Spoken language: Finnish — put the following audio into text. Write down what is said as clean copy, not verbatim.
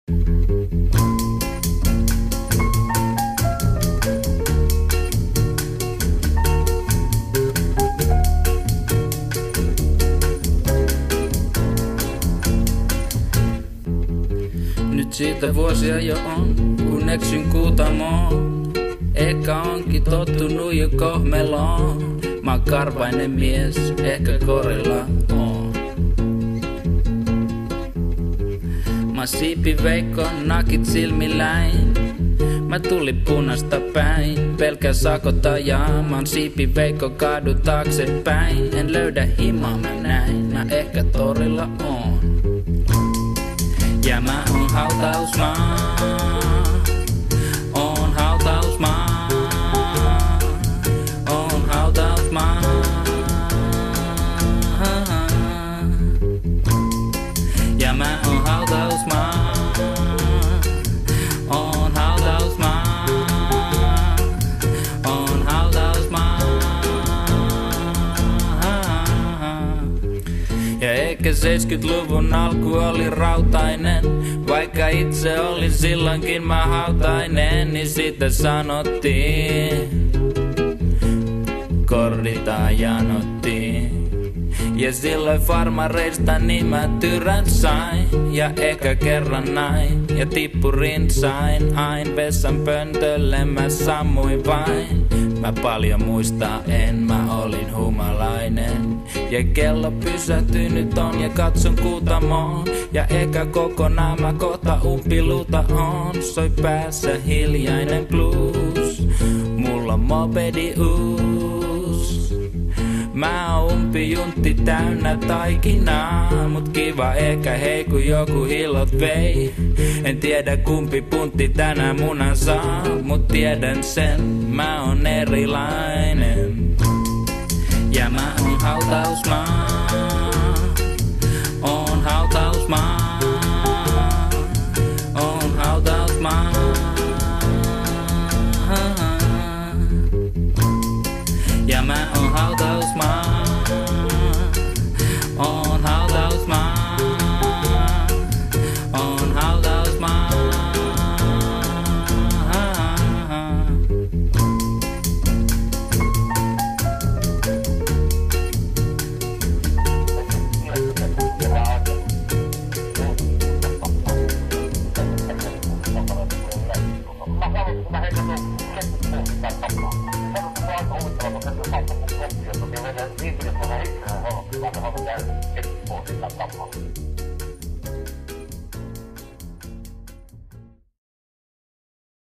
Nyt siitä vuosia jo on, kun eksyn Kuutamoon. Eka onkin tottunut jo kohmeloon. Mä oon karvainen mies, ehkä korilla oon. Mä Siipi Veikko, nakit silmilläin. Mä tulin punasta päin, pelkä sakottaja. Mä oon Siipi Veikko, kaadu taaksepäin. En löydä himaa, mä näin, mä ehkä torilla oon. Ja mä oon hautausmaa, oon hautausmaa, oon hautausmaa. Ja mä oon hautausmaa, oon hautausmaa, oon hautausmaa. Ja ehkä 70-luvun alku oli rautainen, vaikka itse olin silloinkin mä hautainen, niin siitä sanottiin, korditaan janottiin. Ja silloin farmareista niin mä tyrän sain, ja ehkä kerran näin, ja tippurin sain. Ain vessan pöntölle mä sammuin vain. Mä paljon muistaa en, mä olin humalainen. Ja kello pysähtynyt on ja katson Kuutamoon. Ja eka kokonaan mä kohta umpiluuta on. Soi päässä hiljainen blues, mulla on mopedi uus. Mä oon umpijuntti täynnä taikinaa, mut kiva ehkä hei kun joku hillot vei. En tiedä kumpi puntti tänään munan saa, mut tiedän sen, mä oon erilainen. Ja mä oon hautausmaa.